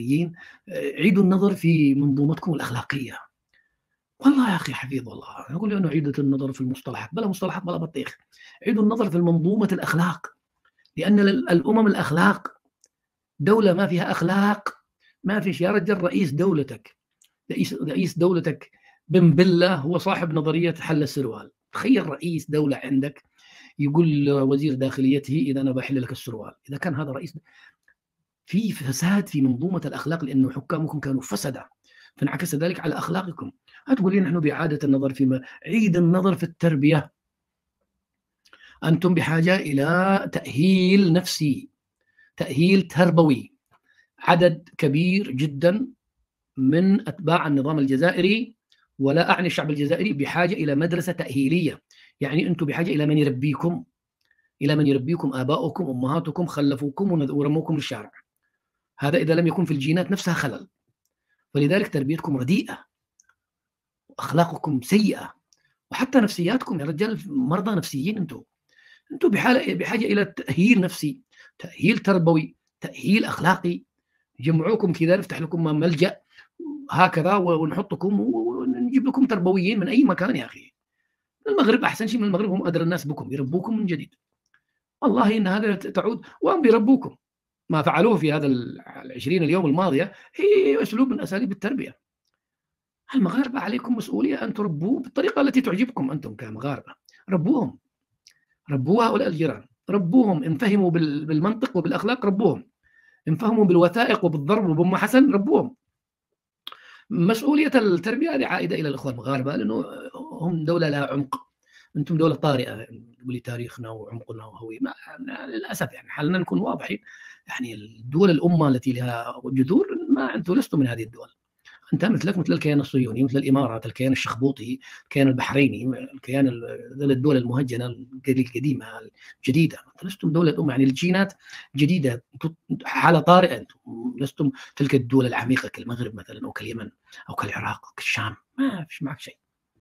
عيدوا النظر في منظومتكم الأخلاقية. والله يا أخي حفيظ والله، نقول له أنه عيدوا النظر في المصطلحات، بلا مصطلحات بلا بطيخ، عيدوا النظر في منظومة الأخلاق، لأن الأمم الأخلاق، دولة ما فيها أخلاق ما فيش. يا رجل رئيس دولتك بن بلة هو صاحب نظرية حل السروال. تخيل رئيس دولة عندك يقول وزير داخليته إذا أنا بحل لك السروال. إذا كان هذا رئيس، في فساد في منظومة الأخلاق، لأنه حكامكم كانوا فسدة، فانعكس ذلك على أخلاقكم. هتقول لي نحن بإعادة النظر فيما، عيد النظر في التربية. أنتم بحاجة إلى تأهيل نفسي، تأهيل تربوي. عدد كبير جدا من أتباع النظام الجزائري، ولا أعني الشعب الجزائري، بحاجة إلى مدرسة تأهيلية. يعني أنتم بحاجة إلى من يربيكم، إلى من يربيكم. آباؤكم أمهاتكم خلفوكم ورموكم للشارع. هذا إذا لم يكن في الجينات نفسها خلل. فلذلك تربيتكم رديئة، وأخلاقكم سيئة، وحتى نفسياتكم يا رجال مرضى نفسيين. أنتم بحاجة إلى تأهيل نفسي، تأهيل تربوي، تأهيل أخلاقي. يجمعوكم كذا، نفتح لكم ملجأ هكذا ونحطكم ونجيب لكم تربويين من أي مكان. يا أخي المغرب أحسن شيء من المغرب، هم أدرى الناس بكم، يربوكم من جديد. والله إن هذا تعود، وهم بيربوكم. ما فعلوه في هذا 20 اليوم الماضية هي أسلوب من أساليب التربية. المغاربة عليكم مسؤولية أن تربوه بالطريقة التي تعجبكم. أنتم كمغاربة ربوهم، ربوا هؤلاء الجيران، ربوهم. إن فهموا بالمنطق وبالأخلاق ربوهم، إن فهموا بالوثائق وبالضرب وبأم حسن ربوهم. مسؤولية التربية هذه عائدة إلى الإخوة المغاربة، لأنه هم دولة لها عمق. أنتم دولة طارئة، تقولي تاريخنا وعمقنا وهوية. للأسف يعني حالنا نكون واضحين. يعني الدول الأمة التي لها جذور، ما أنتم لستم من هذه الدول. أنت مثلك مثل الكيان الصهيوني، مثل الإمارات، الكيان الشخبوطي، الكيان البحريني، الكيان الدول المهجنة القديمة الجديدة. لستم دولة أمة، يعني الجينات جديدة، حالة طارئة. أنتم لستم تلك الدول العميقة كالمغرب مثلا، أو كاليمن، أو كالعراق، أو كالشام. ما فيش معك شيء.